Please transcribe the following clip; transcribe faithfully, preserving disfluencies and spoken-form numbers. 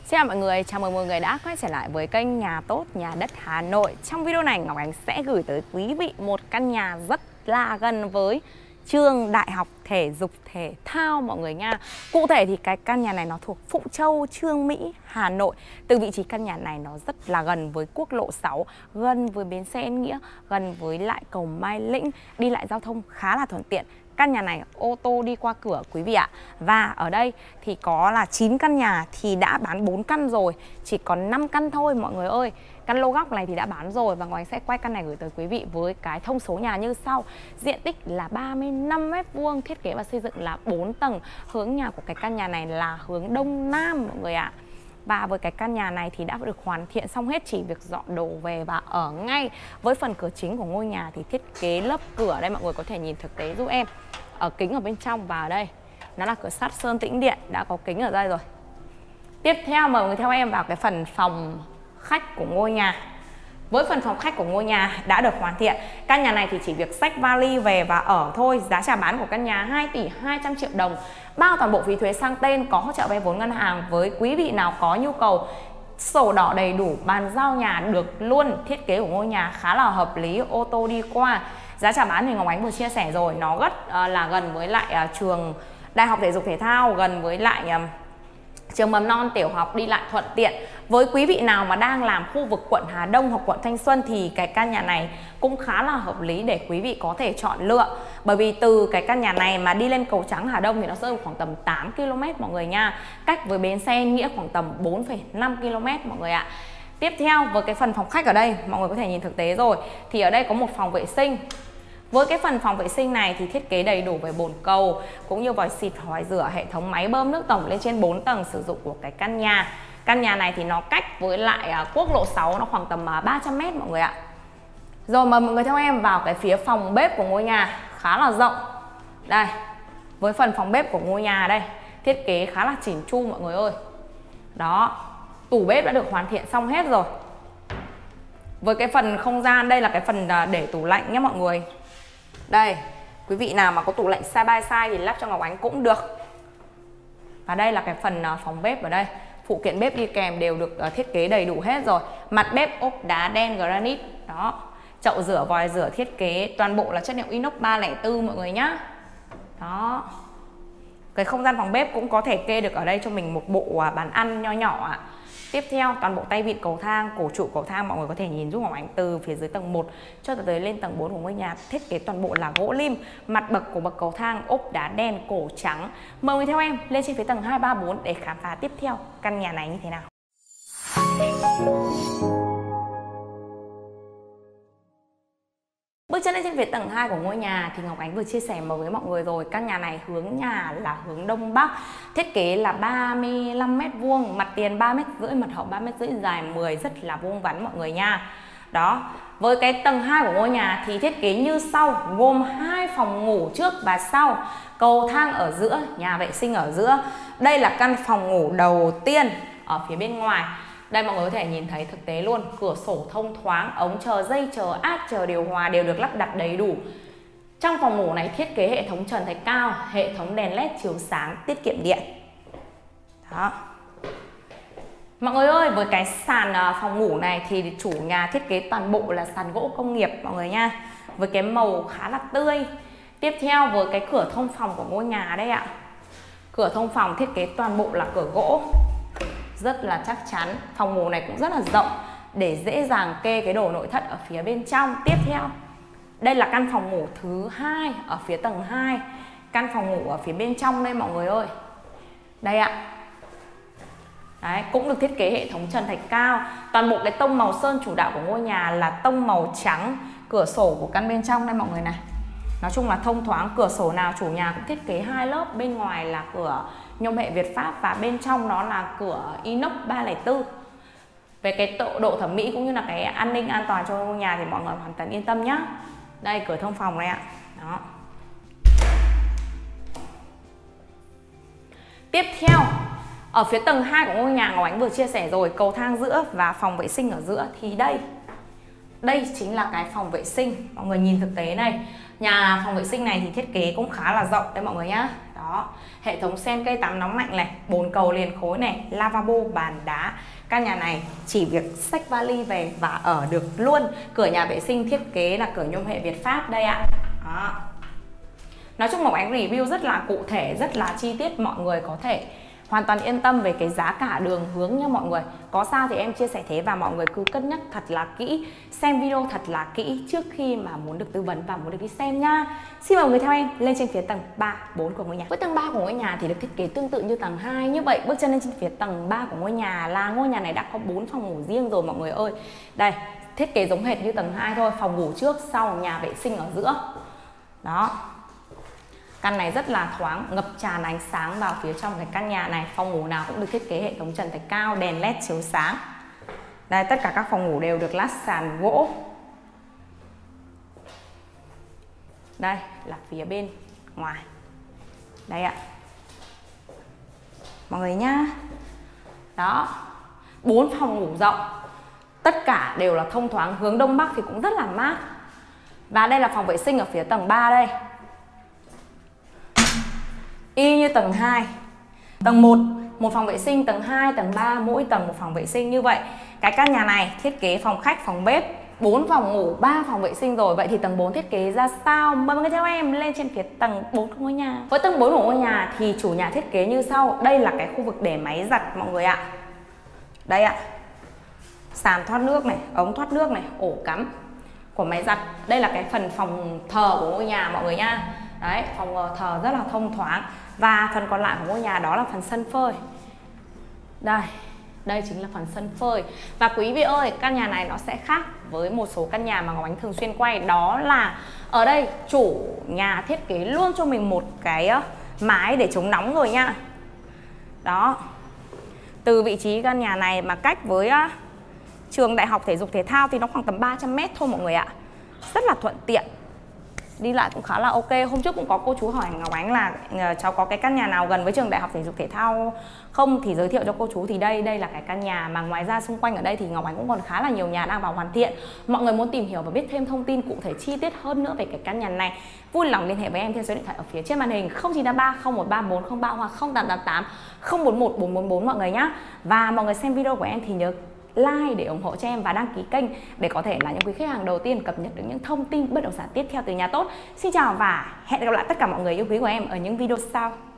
Xin chào mọi người, chào mừng mọi người đã quay trở lại với kênh Nhà Tốt Nhà Đất Hà Nội. Trong video này Ngọc Ánh sẽ gửi tới quý vị một căn nhà rất là gần với trường Đại học Thể dục Thể thao mọi người nha. Cụ thể thì cái căn nhà này nó thuộc Phụng Châu, Chương Mỹ, Hà Nội. Từ vị trí căn nhà này nó rất là gần với quốc lộ sáu, gần với bến xe Yên Nghĩa, gần với lại cầu Mai Lĩnh, đi lại giao thông khá là thuận tiện. Căn nhà này ô tô đi qua cửa quý vị ạ. Và ở đây thì có là chín căn nhà thì đã bán bốn căn rồi, chỉ còn năm căn thôi mọi người ơi. Căn lô góc này thì đã bán rồi và Ngọc Ánh sẽ quay căn này gửi tới quý vị với cái thông số nhà như sau. Diện tích là ba mươi lăm mét vuông, thiết kế và xây dựng là bốn tầng. Hướng nhà của cái căn nhà này là hướng Đông Nam mọi người ạ. Và với cái căn nhà này thì đã được hoàn thiện xong hết, chỉ việc dọn đồ về và ở ngay. Với phần cửa chính của ngôi nhà thì thiết kế lớp cửa đây mọi người có thể nhìn thực tế giúp em. Ở kính ở bên trong và ở đây nó là cửa sắt sơn tĩnh điện, đã có kính ở đây rồi. Tiếp theo mời mọi người theo em vào cái phần phòng khách của ngôi nhà. Với phần phòng khách của ngôi nhà đã được hoàn thiện. Căn nhà này thì chỉ việc xách vali về và ở thôi. Giá chào bán của căn nhà hai tỷ hai trăm triệu đồng, bao toàn bộ phí thuế sang tên, có hỗ trợ vay vốn ngân hàng với quý vị nào có nhu cầu. Sổ đỏ đầy đủ, bàn giao nhà được luôn. Thiết kế của ngôi nhà khá là hợp lý, ô tô đi qua. Giá chào bán thì Ngọc Ánh vừa chia sẻ rồi, nó rất uh, là gần với lại uh, trường Đại học Thể dục Thể thao, gần với lại um, trường mầm non tiểu học, đi lại thuận tiện. Với quý vị nào mà đang làm khu vực quận Hà Đông hoặc quận Thanh Xuân thì cái căn nhà này cũng khá là hợp lý để quý vị có thể chọn lựa. Bởi vì từ cái căn nhà này mà đi lên cầu Trắng Hà Đông thì nó rơi khoảng tầm tám ki lô mét mọi người nha. Cách với bến xe Nghĩa khoảng tầm bốn phẩy năm ki lô mét mọi người ạ. Tiếp theo với cái phần phòng khách ở đây, mọi người có thể nhìn thực tế rồi, thì ở đây có một phòng vệ sinh. Với cái phần phòng vệ sinh này thì thiết kế đầy đủ về bồn cầu cũng như vòi xịt, vòi rửa, hệ thống máy bơm nước tổng lên trên bốn tầng sử dụng của cái căn nhà. Căn nhà này thì nó cách với lại quốc lộ sáu nó khoảng tầm ba trăm mét mọi người ạ. Rồi mời mọi người theo em vào cái phía phòng bếp của ngôi nhà, khá là rộng. Đây, với phần phòng bếp của ngôi nhà đây, thiết kế khá là chỉn chu mọi người ơi. Đó, tủ bếp đã được hoàn thiện xong hết rồi. Với cái phần không gian đây là cái phần để tủ lạnh nhé mọi người. Đây, quý vị nào mà có tủ lạnh side by side thì lắp cho Ngọc Ánh cũng được. Và đây là cái phần phòng bếp ở đây. Phụ kiện bếp đi kèm đều được thiết kế đầy đủ hết rồi. Mặt bếp ốp đá đen granite. Đó, chậu rửa, vòi rửa thiết kế toàn bộ là chất liệu inox ba không bốn mọi người nhá. Đó. Cái không gian phòng bếp cũng có thể kê được ở đây cho mình một bộ bàn ăn nho nhỏ ạ. Tiếp theo toàn bộ tay vịn cầu thang, cổ trụ cầu thang mọi người có thể nhìn giúp Ngọc Ánh từ phía dưới tầng một cho tới lên tầng bốn của ngôi nhà, thiết kế toàn bộ là gỗ lim. Mặt bậc của bậc cầu thang ốp đá đen cổ trắng. Mời người theo em lên trên phía tầng hai ba bốn để khám phá tiếp theo căn nhà này như thế nào. Bước chân lên trên phía tầng hai của ngôi nhà thì Ngọc Ánh vừa chia sẻ với mọi người rồi. Căn nhà này hướng nhà là hướng Đông Bắc. Thiết kế là ba mươi lăm mét vuông, mặt tiền ba mét rưỡi, mặt hậu ba mét rưỡi, dài mười, rất là vuông vắn mọi người nha. Đó, với cái tầng hai của ngôi nhà thì thiết kế như sau, gồm hai phòng ngủ trước và sau, cầu thang ở giữa, nhà vệ sinh ở giữa. Đây là căn phòng ngủ đầu tiên ở phía bên ngoài. Đây mọi người có thể nhìn thấy thực tế luôn, cửa sổ thông thoáng, ống chờ dây, chờ át, chờ điều hòa đều được lắp đặt đầy đủ. Trong phòng ngủ này thiết kế hệ thống trần thạch cao, hệ thống đèn led chiếu sáng, tiết kiệm điện. Đó. Mọi người ơi, với cái sàn phòng ngủ này thì chủ nhà thiết kế toàn bộ là sàn gỗ công nghiệp mọi người nha. Với cái màu khá là tươi. Tiếp theo với cái cửa thông phòng của ngôi nhà đây ạ. Cửa thông phòng thiết kế toàn bộ là cửa gỗ, rất là chắc chắn. Phòng ngủ này cũng rất là rộng để dễ dàng kê cái đồ nội thất ở phía bên trong. Tiếp theo, đây là căn phòng ngủ thứ hai ở phía tầng hai. Căn phòng ngủ ở phía bên trong đây mọi người ơi. Đây ạ. Đấy, cũng được thiết kế hệ thống trần thạch cao. Toàn bộ cái tông màu sơn chủ đạo của ngôi nhà là tông màu trắng. Cửa sổ của căn bên trong đây mọi người này, nói chung là thông thoáng. Cửa sổ nào chủ nhà cũng thiết kế hai lớp. Bên ngoài là cửa nhôm hệ Việt Pháp và bên trong nó là cửa inox ba không bốn. Về cái độ, độ thẩm mỹ cũng như là cái an ninh an toàn cho ngôi nhà thì mọi người hoàn toàn yên tâm nhá. Đây cửa thông phòng này ạ. Đó. Tiếp theo, ở phía tầng hai của ngôi nhà Ngọc Ánh vừa chia sẻ rồi, cầu thang giữa và phòng vệ sinh ở giữa thì đây. Đây chính là cái phòng vệ sinh. Mọi người nhìn thực tế này. Nhà phòng vệ sinh này thì thiết kế cũng khá là rộng đấy mọi người nhá. Đó. Đó, hệ thống sen cây tắm nóng lạnh này, bồn cầu liền khối này, lavabo, bàn đá. Căn nhà này chỉ việc xách vali về và ở được luôn. Cửa nhà vệ sinh thiết kế là cửa nhôm hệ Việt Pháp đây ạ. Đó. Nói chung Ngọc Ánh review rất là cụ thể, rất là chi tiết, mọi người có thể hoàn toàn yên tâm về cái giá cả đường hướng nha mọi người. Có sao thì em chia sẻ thế và mọi người cứ cân nhắc thật là kỹ, xem video thật là kỹ trước khi mà muốn được tư vấn và muốn được đi xem nha. Xin mời mọi người theo em lên trên phía tầng ba, bốn của ngôi nhà. Với tầng ba của ngôi nhà thì được thiết kế tương tự như tầng hai. Như vậy bước chân lên trên phía tầng ba của ngôi nhà là ngôi nhà này đã có bốn phòng ngủ riêng rồi mọi người ơi. Đây, thiết kế giống hệt như tầng hai thôi, phòng ngủ trước, sau nhà vệ sinh ở giữa. Đó. Căn này rất là thoáng, ngập tràn ánh sáng vào phía trong cái căn nhà này. Phòng ngủ nào cũng được thiết kế hệ thống trần thạch cao, đèn led chiếu sáng. Đây, tất cả các phòng ngủ đều được lát sàn gỗ. Đây là phía bên ngoài. Đây ạ. Mọi người nhá. Đó. Bốn phòng ngủ rộng. Tất cả đều là thông thoáng, hướng đông bắc thì cũng rất là mát. Và đây là phòng vệ sinh ở phía tầng ba đây. Y như tầng hai. Tầng một, một phòng vệ sinh, tầng hai, tầng ba, mỗi tầng một phòng vệ sinh như vậy. Cái căn nhà này thiết kế phòng khách, phòng bếp, bốn phòng ngủ, ba phòng vệ sinh rồi. Vậy thì tầng bốn thiết kế ra sao? Mời mọi người theo em lên trên phía tầng bốn của ngôi nhà. Với tầng bốn của ngôi nhà thì chủ nhà thiết kế như sau. Đây là cái khu vực để máy giặt mọi người ạ. Đây ạ. Sàn thoát nước này, ống thoát nước này, ổ cắm của máy giặt. Đây là cái phần phòng thờ của ngôi nhà mọi người nha. Đấy, phòng thờ rất là thông thoáng. Và phần còn lại của ngôi nhà đó là phần sân phơi. Đây, đây chính là phần sân phơi. Và quý vị ơi, căn nhà này nó sẽ khác với một số căn nhà mà Ngọc Ánh thường xuyên quay. Đó là ở đây chủ nhà thiết kế luôn cho mình một cái mái để chống nóng rồi nha. Đó. Từ vị trí căn nhà này mà cách với trường Đại học Thể dục Thể thao thì nó khoảng tầm ba trăm mét thôi mọi người ạ. Rất là thuận tiện. Đi lại cũng khá là ok. Hôm trước cũng có cô chú hỏi Ngọc Ánh là cháu có cái căn nhà nào gần với trường Đại học Thể dục Thể thao không thì giới thiệu cho cô chú. Thì đây, đây là cái căn nhà mà ngoài ra xung quanh ở đây thì Ngọc Ánh cũng còn khá là nhiều nhà đang vào hoàn thiện. Mọi người muốn tìm hiểu và biết thêm thông tin cụ thể chi tiết hơn nữa về cái căn nhà này, vui lòng liên hệ với em theo số điện thoại ở phía trên màn hình không chín tám ba không một ba bốn không ba hoặc không tám tám tám không bốn một bốn bốn bốn mọi người nhá. Và mọi người xem video của em thì nhớ like để ủng hộ cho em và đăng ký kênh để có thể là những quý khách hàng đầu tiên cập nhật được những thông tin bất động sản tiếp theo từ Nhà Tốt. Xin chào và hẹn gặp lại tất cả mọi người yêu quý của em ở những video sau.